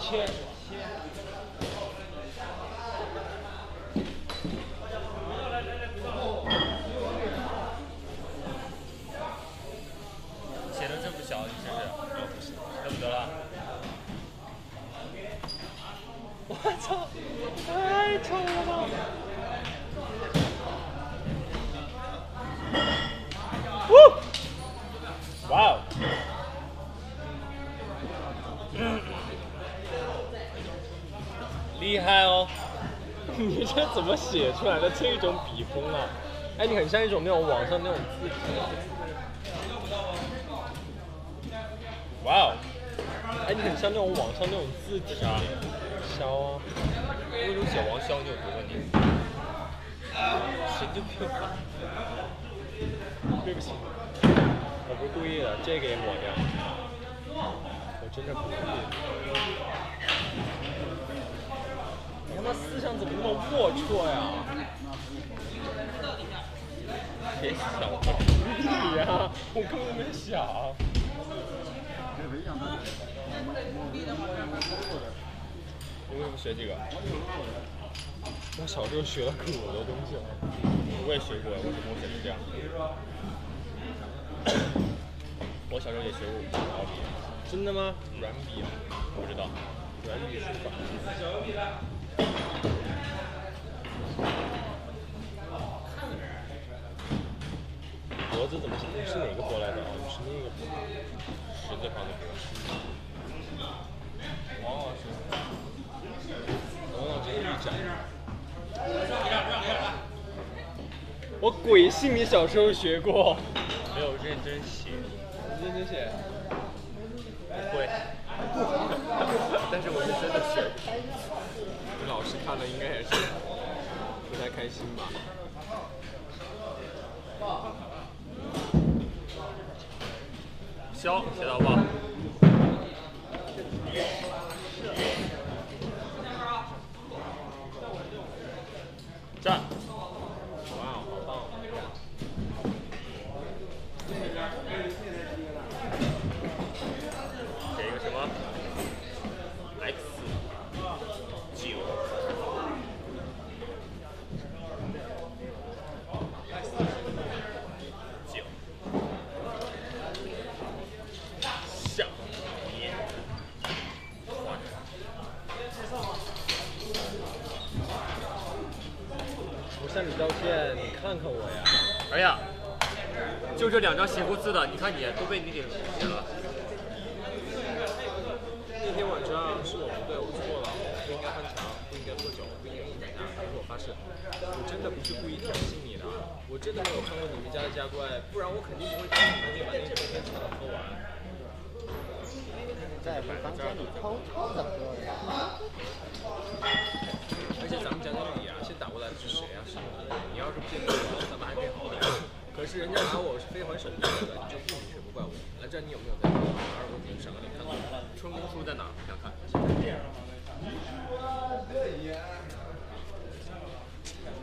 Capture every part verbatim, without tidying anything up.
切。 写的这么小，你试试。认不得了。 我操！太丑了吧！哇哦！厉害哦！你这怎么写出来的这种笔锋啊？哎，你很像一种那种网上那种字体。哇哦！哎，你很像那种网上那种字体啊。肖啊！ 为什么写王肖？你有什么问题？ 神经病吧！对不起，我不是故意的，这个也抹掉。我真的不是故意的。你他妈思想怎么那么龌龊呀？ 别想了。 你呀，我根本没想。你为什么学这个？我小时候学了可多东西了。 我也学过，为什么我写成这样？我小时候也学过毛笔。 真的吗？软笔啊？ 不知道。 软笔书法。脖子怎么是哪个脖来的？哦，是那个脖， 十字旁的脖。 王老师，王老师预展。我鬼信你小时候学过。 没有认真写。 认真写。 不会。但是我是真的学过。 你老师看了应该也是不太开心吧？ 肖写的好不好？站。 哇，好棒！ 写一个什么 ？X 九。九。下。耶。 我向你道歉，你看看我呀。 哎呀，就这两张写过字的，你看你都被你给写了。 那天晚上是我不对，我错了，我不应该翻墙，不应该喝酒，不应该饮奶茶。可是我发誓，我真的不是故意挑衅你的，我真的没有看过你们家的家怪，不然我肯定不会在你们那把那个冬天茶喝完。 在房间里偷偷的喝呀。 而且咱们讲讲理啊，先打过来的是谁啊？是你。你要是不见得，咱们还可以好点。可是人家拿我是飞环省略的，你就不明确不怪我。来，这你有没有在看？二公斤上个你看到春宫书在哪？我想看。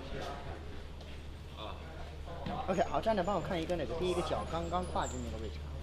啊。 OK， 好，站着帮我看一个那个第一个脚刚刚跨进那个位置。